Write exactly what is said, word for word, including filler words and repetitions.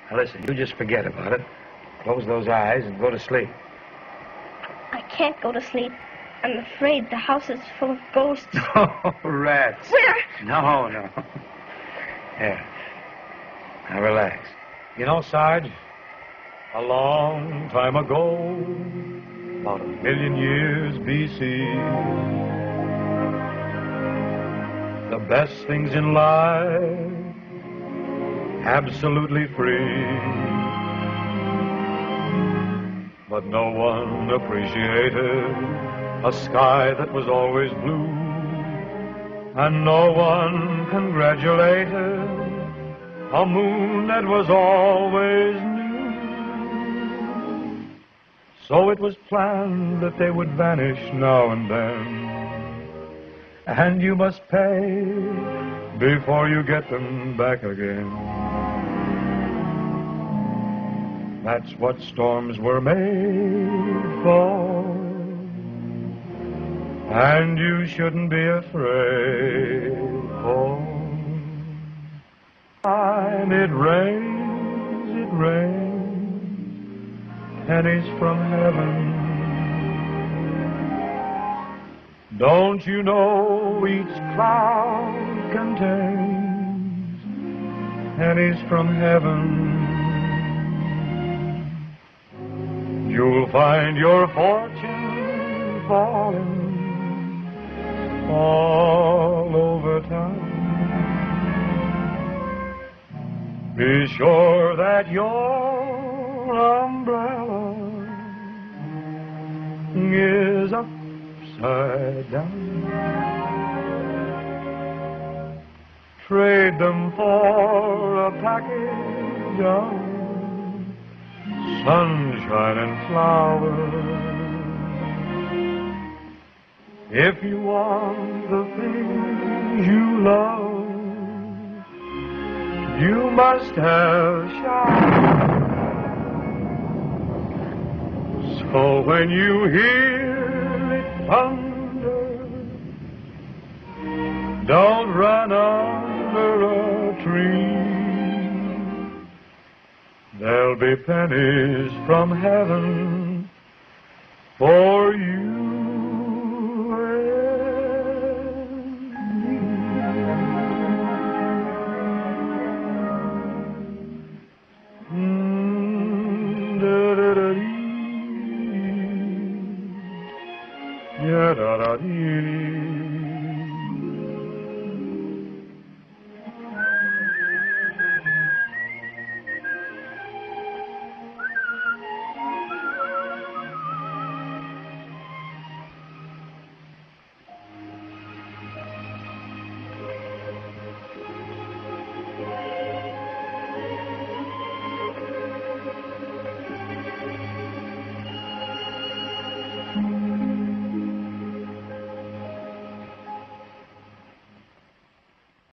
Now listen, you just forget about it. Close those eyes and go to sleep. I can't go to sleep. I'm afraid the house is full of ghosts. Oh, rats. Where? No, no. Here. Now relax. You know, Sarge, a long time ago, about a million years B C, the best things in life, absolutely free. But no one appreciated a sky that was always blue, and no one congratulated a moon that was always new. So it was planned that they would vanish now and then, and you must pay before you get them back again. That's what storms were made for, and you shouldn't be afraid. For time it rains, it rains, pennies from heaven. Don't you know each cloud contains pennies from heaven? You'll find your fortune falling all over town. Be sure that your umbrella is upside down. Trade them for a package of sunshine and flowers. If you want the things you love, you must have showers. So when you hear it thunder, don't run under a tree. There'll be pennies from heaven for you. Da da da dee.